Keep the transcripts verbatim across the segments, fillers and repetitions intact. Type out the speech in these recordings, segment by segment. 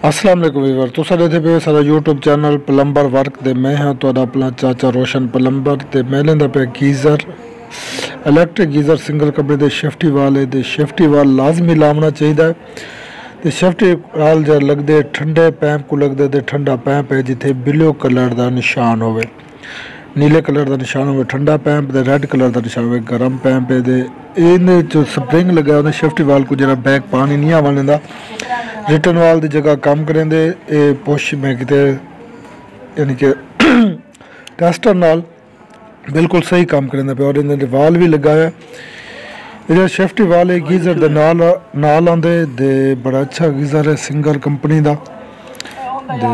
अस्सलाम वालेकुम वीवर तुसा देखदे पे सारा यूट्यूब चैनल प्लंबर वर्क ते मैं हां तुहाडा अपना चाचा रोशन प्लंबर ते मैं लेंदा पे गीज़र इलैक्ट्रिक गीज़र सिंगल कमरे दे शेफ्टी वाल है ते शेफ्टी वाल लाजमी लावना चाहिए ते शेफ्टी वाल जो लगदे ठंडे पैंप को लगदे ते ठंडा पैंप है जिथे ब्लू कलर का निशान होवे नीले कलर का निशान होवे ठंडा पैंप ते रेड कलर का निशान होवे गर्म पैंप है ते इहदे च स्प्रिंग लगा होंदा शेफ्टी वाल को जरा बैक पानी नहीं आवन दिंदा रिटर्न वाल की जगह काम करेंदे ये पुश मैं किते यानी कि टेस्टर नाल बिल्कुल सही काम करेंदा पे और इन्हें वाल भी लगा है ये शेफ्टी वाल है गीज़र दे नाल नाल आंदे दे बड़ा अच्छा गीज़र है सिंगल कंपनी दा दे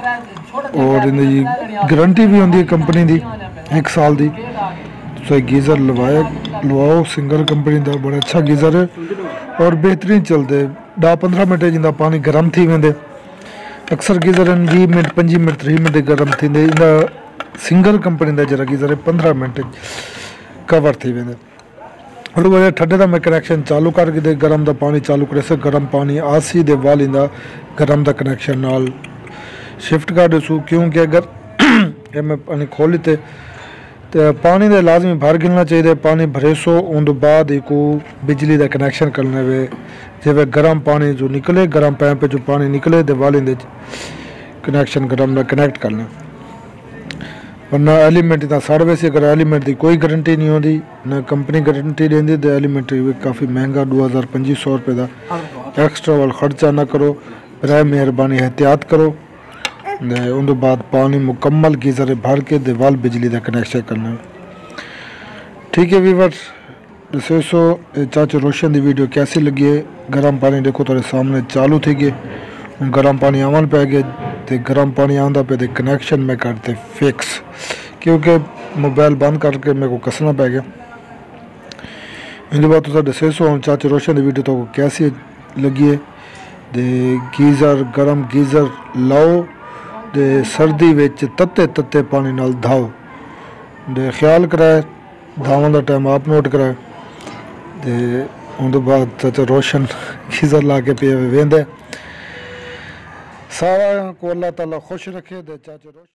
और इन्हें गारंटी भी होंदी है कंपनी दी एक साल दी तो गीज़र लवाए लवाओ सिंगल कंपनी दा बड़ा अच्छा गीज़र है और बेहतरीन चलते दस पंद्रह मिनट जिंदा पानी गर्म थी वेंदे अक्सर गीज़र वीह मिनट पंजी मिनट तीह मिनट गर्म थींदे इंदा सिंगल कंपनी का जरा गीज़र है पंद्रह मिनट कवर थी वेंदे और वो ठंडे का मैं कनैक्शन चालू करके दे गर्म का पानी चालू करे से गर्म पानी आसी दे वाल इंदा गर्म का कनैक्शन नाल शिफ्ट कर दसू क्योंकि अगर ये मैं पानी खोली ते तो पानी दे लाजमी भर गिलना चाहिए पानी भरे सो उन बाद ही को बिजली का कनैक्शन करने वे जिवे गर्म पानी जो निकले गर्म पैंप जो पानी निकले तो वाले दे कनैक्शन गर्म कनैक्ट करना वरना एलीमेंट का साढ़े वैसे अगर एलीमेंट की कोई गारंटी नहीं होती ना कंपनी गारंटी देंदी तो एलीमेंट काफ़ी महंगा दो हज़ार पच्ची सौ रुपये का एक्स्ट्रा वाल खर्चा ना करो बराए मेहरबानी एहतियात करो उन बाद पानी मुकम्मल गीज़र भर के दीवाल बिजली का कनैक्शन करना ठीक है वीवर दसो सो चाचा रोशन की वीडियो कैसी लगी है गर्म पानी देखो तेरे सामने चालू थी गए हूँ गर्म पानी आवन पै गए तो गर्म पानी आता पे तो कनैक्शन में करते फिक्स क्योंकि मोबाइल बंद करके मेरे को कसना पै गया इन बाद तुम दसो सो हम चाचा रोशन की वीडियो तो कैसी लगी है दे गीज़र गर्म गीज़र लाओ दे सर्दी विच तत्ते तत्ते पानी नाल धाओ दे ख्याल कराए धावन का टाइम आप नोट कराए ते उन बाद चाचा रोशन गीज़र ला के पे वेंदे सारा को अल्लाह ताला खुश रखे दे चाचा रोशन।